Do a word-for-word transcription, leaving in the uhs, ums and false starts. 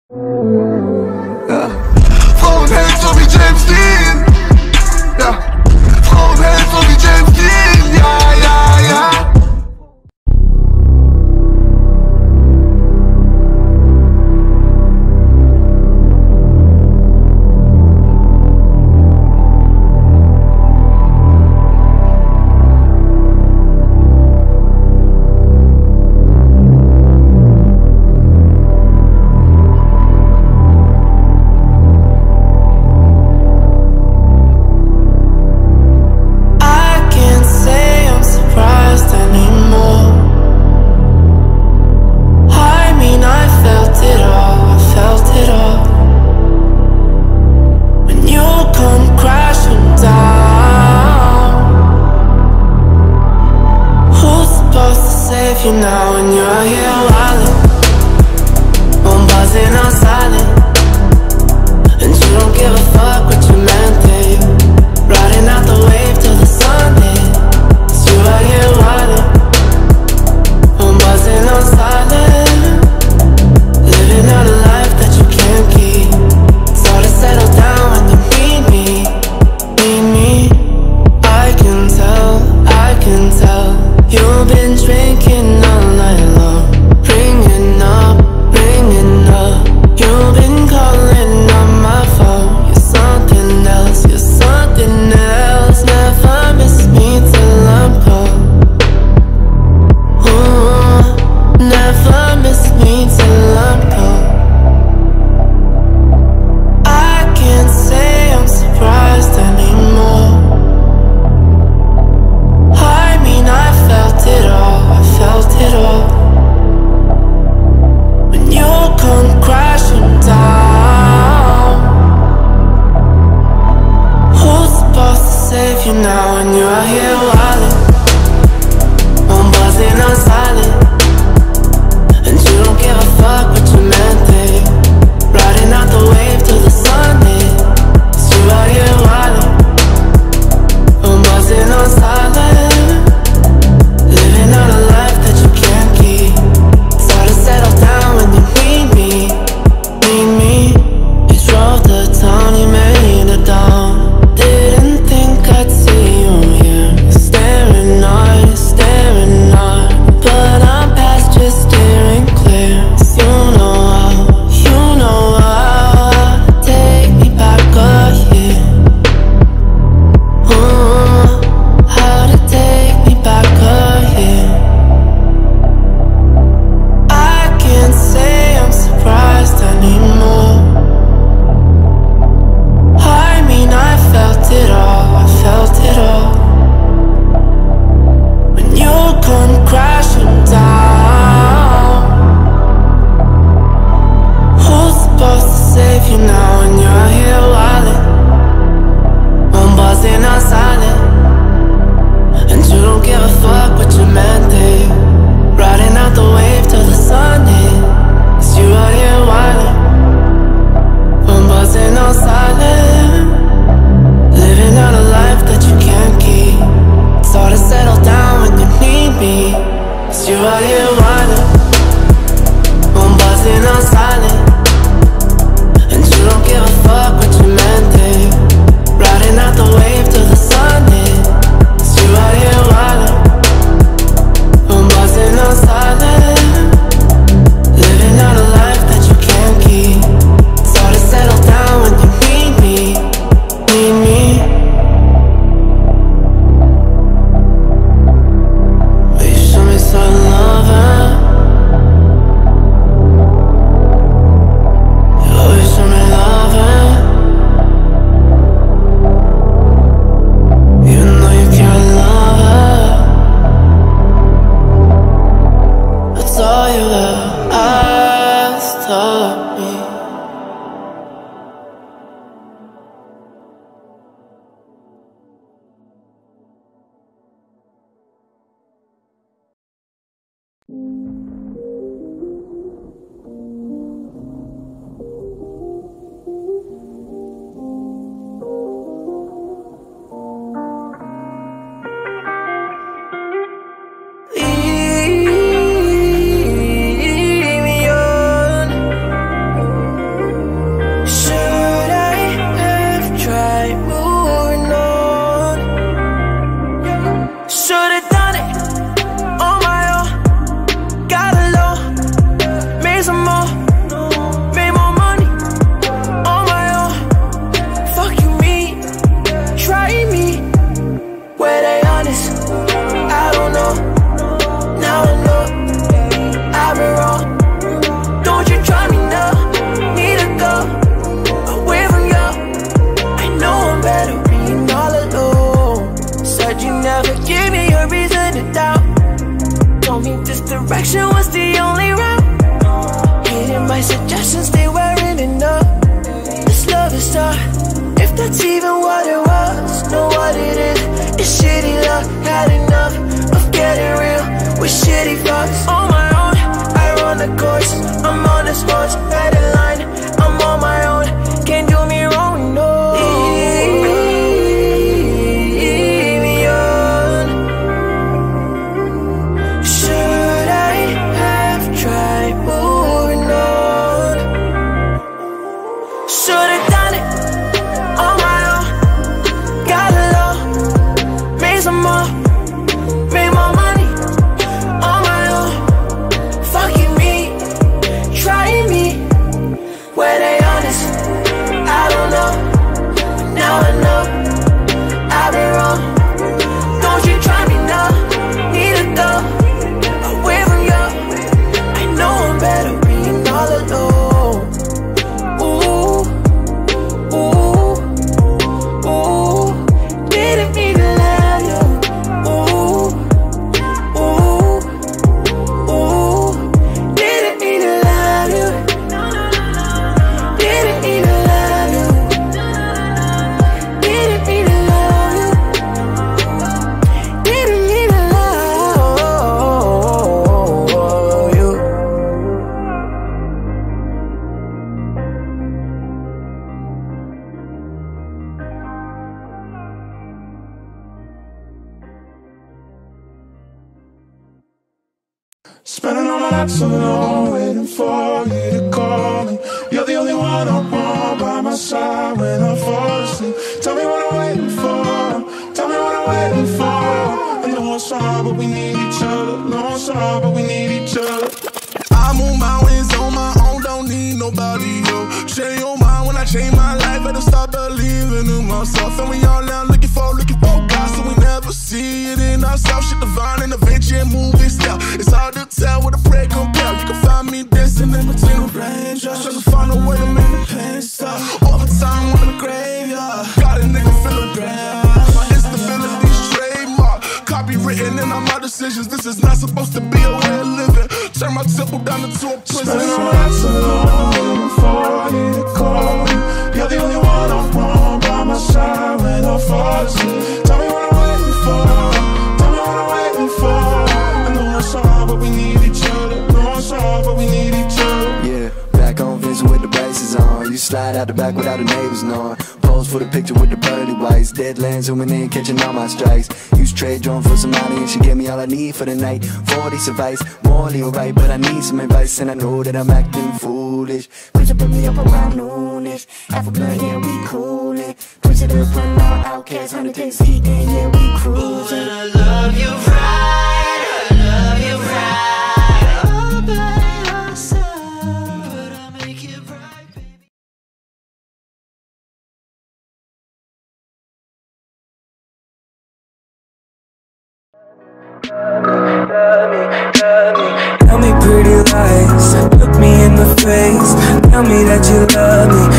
Ja. Frauenheld so wie James Dean. Ja. Frauenheld so wie James Dean. Ja, ja, ja. You now when you're here wildin', I'm buzzing on silent, and you don't give a fuck what you meant to you. Riding out the wave till the sun hit. 'Cause you out here wildin', I'm buzzing on silent, living out a life that you can't keep. It's hard to settle down when you need me, need me. I can tell, I can tell. You've been drinking all night long, ringing up, ringing up. You've been calling on my phone. You're something else, you're something else. Never miss me till I'm gone. Ooh, never miss me till I'm gone. I can't say I'm surprised anymore. I mean, I felt it all, I felt it all. When you come crashing down, who's supposed to save you now when you're here wildin'? I'm buzzing on silent, and you don't give a fuck what you meant to. Riding out the wave till the sun hit. 'Cause you out here wildin', I'm buzzing on silent, living out a life that you can't keep. It's hard to settle down when you need me, need me. You drove the town, you made it down. Didn't think I'd see you here, staring on, staring on. But I'm past just steering clear. 'Cause you know how, you know how to take me back a year. Ooh, how to take me back a year. I can't say I'm surprised anymore. I mean, I felt it all, I felt it all. When you come crashing down, who's supposed to save you now when you're here wildin'? I'm buzzing on silent, and you don't give a fuck what you meant to. Riding out the wave till the sun hit. 'Cause you out here wildin', I'm buzzing on silent, living out a life that you can't keep. It's hard to settle down when you need me. 'Cause you out here wildin', I'm buzzing on silent, and you don't give a fuck what you meant to. Riding out the wave till the sun hit. 'Cause you out here wildin', I'm buzzing on silent, living out a life that you can't keep. It's hard to settle down when you need me, need me. Will you show me some loving? You always show me loving, even though you can't love it. That's all you ever asked of me. Leave me on. blocks. On my own, I run the course. I'm on the sports, better line. I'm on my own, can't do me wrong, no. Leave me on. Should I have tried moving on? Should've done it on my own. Got a low, made some more, made more money on my own. Fucking me, trying me, were they honest? I don't know, but now I know I've been wrong. Don't you try me now, need to go away from you. I know I'm better being all alone. Ooh, ooh, ooh, didn't mean to love you. Ooh, ooh, ooh, didn't mean to love you. Didn't mean to love you. Didn't mean to love you. Didn't mean to love you. Spending all my nights alone, waiting for you to call me. You're the only one I want by my side when I fall asleep. Tell me what I'm waiting for, tell me what I'm waiting for. I know it's hard, but we need each other. No, it's hard, but we need each other. I move mountains on my own, don't need nobody, yo. Change your mind when I change my life, better start believing in myself. And we all now looking for, looking for God, so we never see it in ourselves. Shit divine and adventure and movie style. It's hard to tell what a prayer compare. You can find me dancing in between the raindrops, trying to find a way to make the pain stop. Overtime in the graveyard, got a nigga feeling bad. My instability's trademark, copywritten in all my decisions. This is not supposed to be a way of living. Turn my temple down into a prison. Spending all my nights alone, waiting for you to call me. You're the only one I want by my side when I fall asleep. Tell me what I'm waiting for, tell me what I'm waiting for. I know it's hard, but we need each other. No, it's hard, but we need each other. Yeah, back on Vincent with the braces on. You slide out the back without the neighbors knowing. Pose for the picture with the pearly whites. Deadlands zooming in, catching all my strikes. Use trade drone for some money and she gave me all I need for the night. forty advice, morally alright, but I need some advice. And I know that I'm acting foolish. Push it, put me up around noonish. Half a blood, yeah, we coolin'. Push it up, run all outcasts, hundred days heat, and yeah, we cruising. I love you right, I love you right. All by yourself, but I'll make it right, baby. Tell me pretty lies, look me in the face. Tell me that you love me,